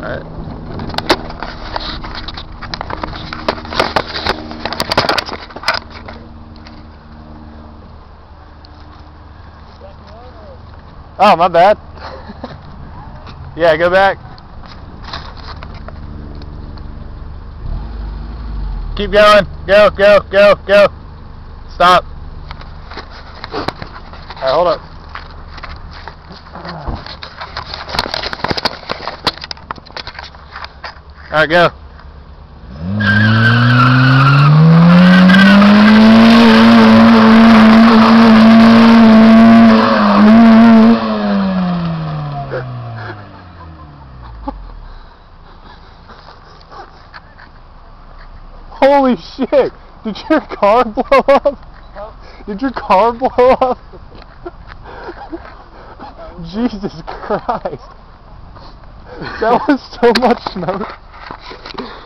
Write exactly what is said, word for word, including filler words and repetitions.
Alright. Oh, my bad. Yeah, go back. Keep going. Go, go, go, go. Stop. Alright, hold up. Alright, go. Holy shit! Did your car blow up? Huh? Did your car blow up? Jesus Christ! That was so much smoke.